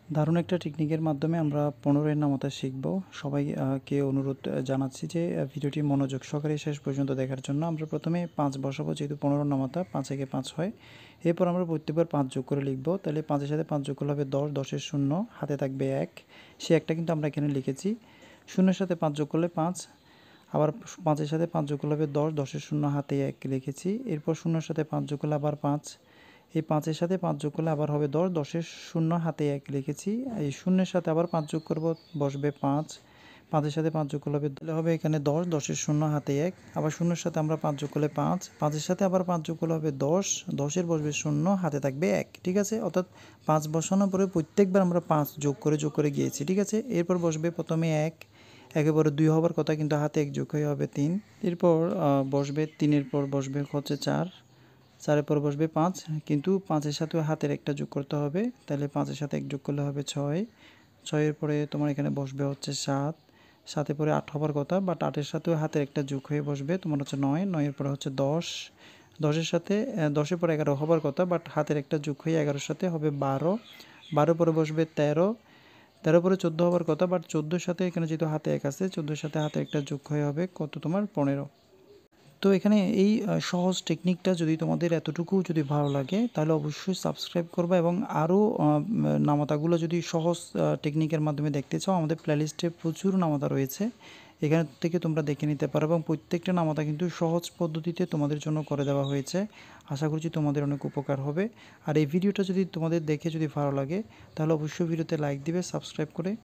দারুণ একটা টেকনিকের মাধ্যমে আমরা 15 এর নামতা শিখব। সবাইকে অনুরোধ জানাচ্ছি যে ভিডিওটি মনোযোগ সহকারে শেষ পর্যন্ত দেখার জন্য। আমরা প্রথমে 5 বসাবো, যেহেতু 15 নামতা 5 একে 5 হয়। এরপর আমরা প্রত্যেকবার 5 যোগ করে লিখব। তাহলে 5 এর সাথে 5 যোগ করলে হবে 10, 10 এর 0 হাতে থাকবে 1। সে একটা কিন্তু আমরা এখানে লিখেছি। 0 এর সাথে 5 যোগ করলে 5, আবার 5 এর সাথে 5 যোগ করলে হবে 10, 10 এর 0 হাতে 1 লিখেছি। এরপর 0 এর সাথে 5 যোগ করলে আবার 5, এই 5 এর সাথে 5 যোগ করলে আবার হবে 10, 10 এর 0 হাতে 1 লিখেছি। এই 0 এর সাথে আবার 5 যোগ করব, বসবে 5, 5 এর সাথে 5 যোগ করলে হবে এখানে 10, 10 এর 0 হাতে 1, আবার 0 এর সাথে আমরা 5 যোগ করলে 5, 5 এর সাথে আবার 5 যোগ করলে হবে 10, 10 এর বসবে 0 হাতে থাকবে 1। ঠিক আছে, অর্থাৎ 5 বসানোর পরে প্রত্যেকবার আমরা 5 যোগ করে গিয়েছি। ঠিক আছে, এরপর বসবে প্রথমে 1, একের পরে 2 হবার কথা কিন্তু হাতে 1 যোগ হয়ে হবে 3। এরপর বসবে 3 এর পর বসবে হচ্ছে 4, 4 এর পর বসবে 5, কিন্তু 5 এর সাথেও হাতের একটা যোগ করতে হবে। তাহলে 5 এর সাথে 1 যোগ করলে হবে 6, 6 এর পরে তোমার এখানে বসবে হচ্ছে 7, 7 এর পরে 8 হবার কথা, বাট 8 এর সাথেও হাতের একটা যোগ হয়ে বসবে তোমার হচ্ছে 9, 9 এর পরে হচ্ছে 10, 10 এর সাথে 10 এর পরে 11 হবার কথা, বাট হাতের একটা যোগ হয়ে 11 এর সাথে হবে 12, 12 পরে বসবে 13, 13 পরে 14 হবার কথা, বাট 14 এর সাথে এখানে যেহেতু হাতে 1 আছে, 14 এর সাথে হাতে একটা যোগ হয়ে হবে কত তোমার 15। তো এখানে এই সহজ টেকনিকটা যদি তোমাদের এতটুকু যদি ভালো লাগে, তাহলে অবশ্যই সাবস্ক্রাইব করবা, এবং আরও নামাতাগুলো যদি সহজ টেকনিকের মাধ্যমে দেখতে চাও, আমাদের প্লেলিস্টে প্রচুর নামাতা রয়েছে, এখান থেকে তোমরা দেখে নিতে পারো, এবং প্রত্যেকটা নামাতা কিন্তু সহজ পদ্ধতিতে তোমাদের জন্য করে দেওয়া হয়েছে। আশা করছি তোমাদের অনেক উপকার হবে। আর এই ভিডিওটা যদি তোমাদের দেখে যদি ভালো লাগে, তাহলে অবশ্যই ভিডিওতে লাইক দিবে, সাবস্ক্রাইব করে